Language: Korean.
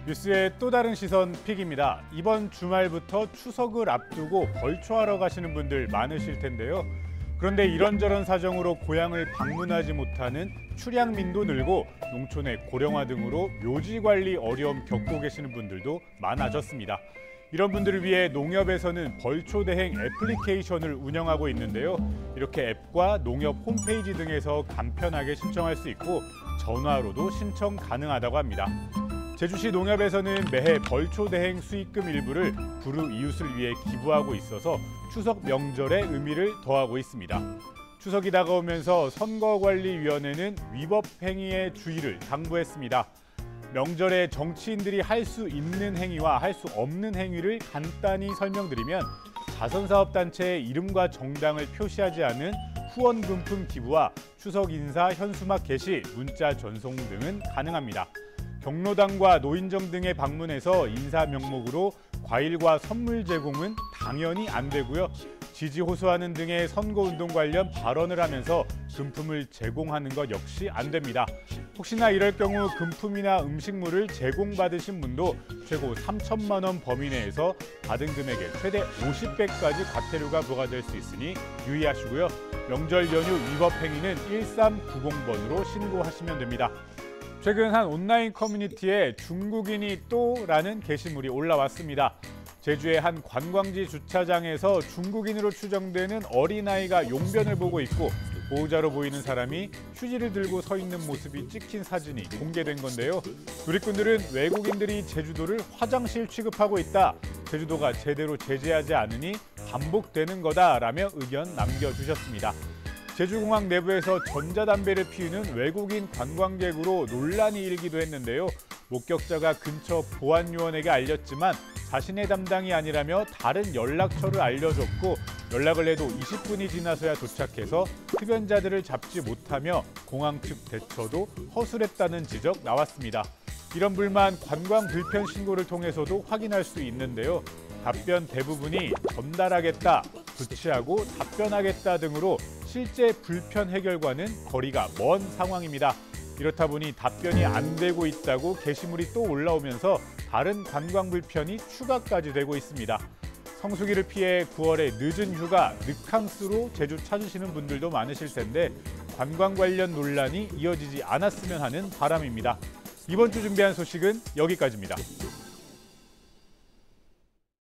뉴스의 또 다른 시선 픽입니다. 이번 주말부터 추석을 앞두고 벌초하러 가시는 분들 많으실 텐데요. 그런데 이런저런 사정으로 고향을 방문하지 못하는 출향민도 늘고 농촌의 고령화 등으로 묘지 관리 어려움 겪고 계시는 분들도 많아졌습니다. 이런 분들을 위해 농협에서는 벌초 대행 애플리케이션을 운영하고 있는데요. 이렇게 앱과 농협 홈페이지 등에서 간편하게 신청할 수 있고 전화로도 신청 가능하다고 합니다. 제주시 농협에서는 매해 벌초 대행 수익금 일부를 불우 이웃을 위해 기부하고 있어서 추석 명절의 의미를 더하고 있습니다. 추석이 다가오면서 선거관리위원회는 위법 행위의 주의를 당부했습니다. 명절에 정치인들이 할 수 있는 행위와 할 수 없는 행위를 간단히 설명드리면 자선사업단체의 이름과 정당을 표시하지 않은 후원금품 기부와 추석 인사 현수막 게시, 문자 전송 등은 가능합니다. 경로당과 노인정 등에 방문해서 인사 명목으로 과일과 선물 제공은 당연히 안 되고요. 지지 호소하는 등의 선거운동 관련 발언을 하면서 금품을 제공하는 것 역시 안 됩니다. 혹시나 이럴 경우 금품이나 음식물을 제공받으신 분도 최고 3천만 원 범위 내에서 받은 금액의 최대 50배까지 과태료가 부과될 수 있으니 유의하시고요. 명절 연휴 위법 행위는 1390번으로 신고하시면 됩니다. 최근 한 온라인 커뮤니티에 중국인이 또라는 게시물이 올라왔습니다. 제주의 한 관광지 주차장에서 중국인으로 추정되는 어린아이가 용변을 보고 있고 보호자로 보이는 사람이 휴지를 들고 서 있는 모습이 찍힌 사진이 공개된 건데요. 누리꾼들은 외국인들이 제주도를 화장실 취급하고 있다. 제주도가 제대로 제재하지 않으니 반복되는 거다라며 의견 남겨주셨습니다. 제주공항 내부에서 전자담배를 피우는 외국인 관광객으로 논란이 일기도 했는데요. 목격자가 근처 보안요원에게 알렸지만 자신의 담당이 아니라며 다른 연락처를 알려줬고 연락을 해도 20분이 지나서야 도착해서 흡연자들을 잡지 못하며 공항 측 대처도 허술했다는 지적 나왔습니다. 이런 불만 관광 불편 신고를 통해서도 확인할 수 있는데요. 답변 대부분이 전달하겠다, 조치하고 답변하겠다 등으로 실제 불편 해결과는 거리가 먼 상황입니다. 이렇다 보니 답변이 안 되고 있다고 게시물이 또 올라오면서 다른 관광 불편이 추가까지 되고 있습니다. 성수기를 피해 9월에 늦은 휴가, 늑캉스로 제주 찾으시는 분들도 많으실 텐데 관광 관련 논란이 이어지지 않았으면 하는 바람입니다. 이번 주 준비한 소식은 여기까지입니다.